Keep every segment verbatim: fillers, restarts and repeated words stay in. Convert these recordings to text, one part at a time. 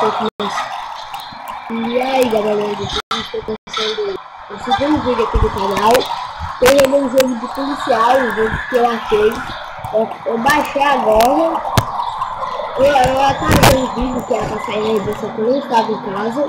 E aí galera, estou começando o segundo vídeo aqui do canal. Tem um jogo de policial, um jogo que eu achei. Eu, eu baixei agora. Eu, eu atrasei o vídeo que era pra sair na edição que eu não estava em casa.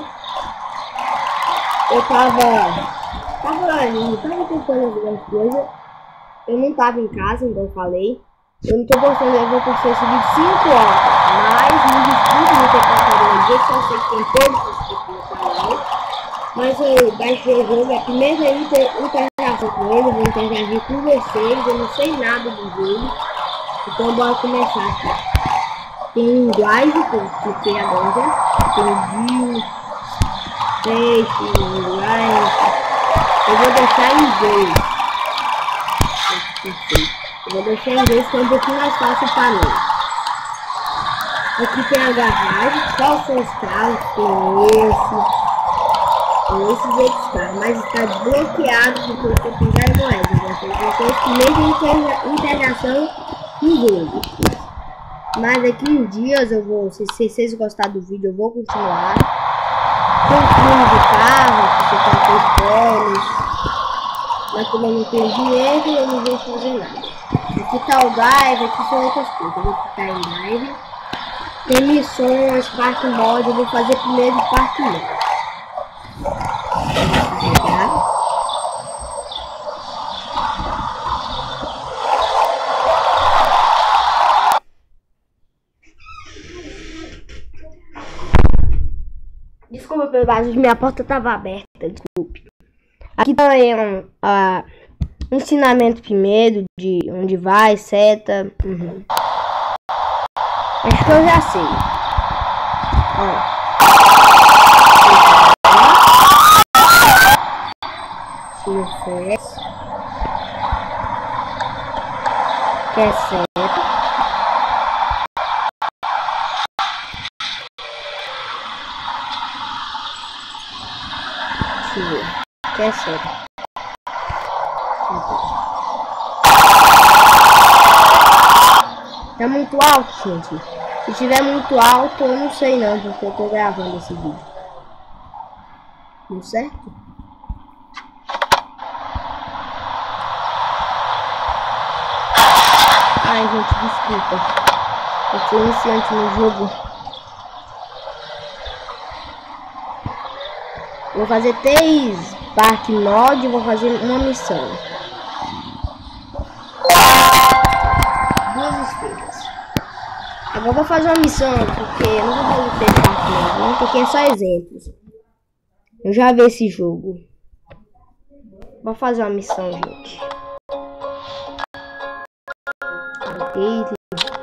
Eu tava. Tava lá, não tava tentando algumas coisas. Eu não tava em casa, então eu falei. Eu não tô postando, eu vou postar esse vídeo cinco horas. Mas me desculpe não ter postado no dia, que eu sei que tem todos os vídeos no canal. Mas eu baixei o jogo, é a primeira interação com ele, eu vou interagir com vocês, eu não sei nada do jogo. Então bora começar aqui. Tem iguais que eu cliquei agora. Tem view, peixe, iguais. Eu vou deixar em inglês. Eu vou deixar em inglês que é um pouquinho mais fácil para mim. Aqui tem a garagem, quais são os carros? Tem esse. Tem esses outros carros, mas está bloqueado porque eu tenho pegar moedas. Então tem primeira integração no jogo. Mas aqui em dias eu vou, se, se vocês gostaram do vídeo, eu vou continuar. Tem um filme de carro, que você tá com spoilers. Mas como eu não tenho dinheiro, eu não vou fazer nada. Aqui tá o drive, aqui são outras coisas. Eu vou clicar em drive. Tem missões, parque mod, eu vou fazer primeiro parque mod. Desculpa pelo barulho, minha porta estava aberta, desculpe. Aqui também é um uh, ensinamento primeiro de onde vai, seta. Uhum. Acho que eu já sei. Ó. Tira seta. Que é seta. Que é certo. Tá muito alto, gente. Se tiver muito alto, eu não sei não, porque eu tô gravando esse vídeo. Não certo? Ai, gente, desculpa. Eu sou iniciante no jogo. Vou fazer três parque mod e vou fazer uma missão. Duas estrelas. Agora eu vou fazer uma missão, porque eu não vou fazer três parque mod, não, porque é só exemplos. Eu já vi esse jogo. Vou fazer uma missão, gente. Eita.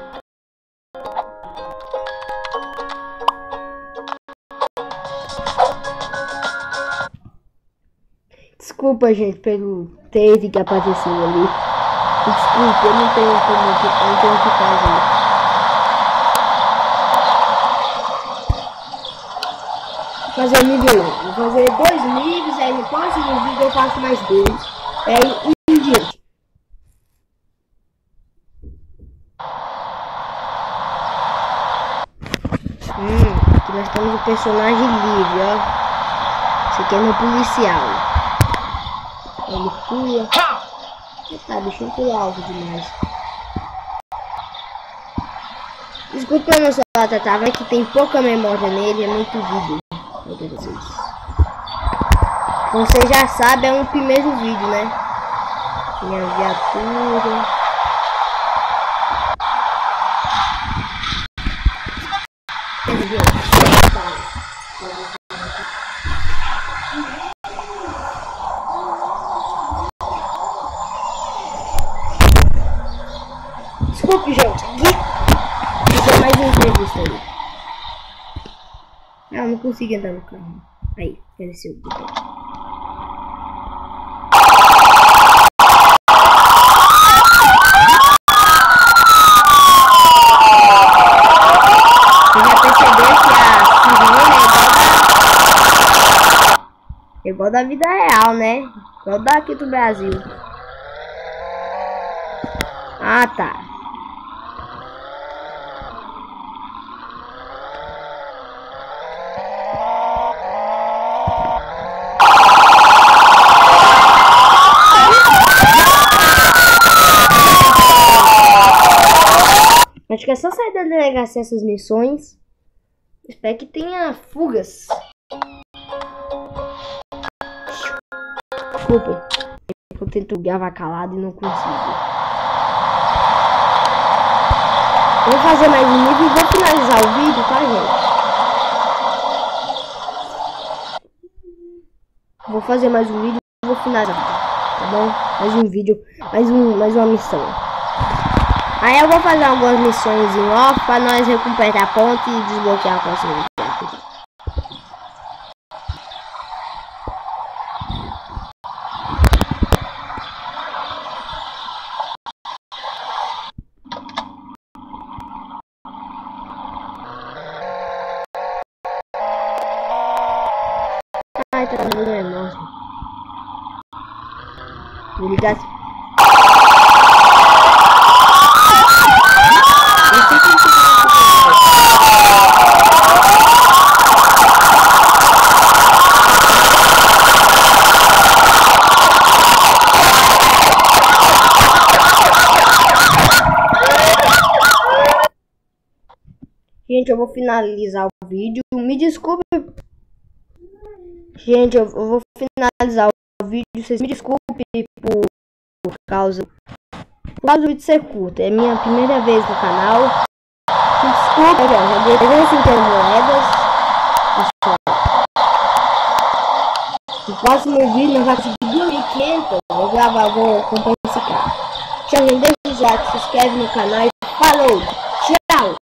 Desculpa, gente, pelo teve que apareceu ali. Desculpa, eu não tenho como, eu não tenho o que fazer. Vou fazer nível um. Vou fazer dois níveis, aí no próximo vídeo eu faço mais dois. Aí em diante. Hum, aqui nós temos o personagem livre, ó. Esse aqui é meu policial. Ele pula. Tá, deixa eu pular alto demais. Desculpa meu celular, tá, tá, mas que tem pouca memória nele, é muito vídeo. Meu Deus do céu. Como você já sabe, é um primeiro vídeo, né? Minha viatura. Desculpe, gente. Isso é mais um entrevista aí. Não, não consigo entrar no carro. Aí, apareceu o botão. Você já percebeu que a sirene é igual da... É igual da vida real, né? Igual daqui do Brasil. Ah, tá. só sair da delegacia essas missões. Espero que tenha fugas. Desculpem. Eu tento gravar calado e não consigo. Vou fazer mais um nível e vou finalizar o vídeo, tá, gente? Vou fazer mais um vídeo e vou finalizar, tá bom? Mais um vídeo, mais, um, mais uma missão. Aí eu vou fazer algumas missões em off para nós recuperar a ponte e desbloquear a próxima. Ai, tá dando nervoso. Vou ligar. Gente, eu vou finalizar o vídeo. Me desculpe. Gente, eu vou finalizar o vídeo. Vocês me desculpem por, por causa por causa do vídeo ser curto. É minha primeira vez no canal. Me desculpe, eu joguei trezentas e cinquenta moedas. No próximo vídeo nós vamos conseguir duas mil e quinhentas. Vou gravar, vou comprar esse carro. Tchau, gente. Deixa o like, se inscreve no canal e falou! Tchau!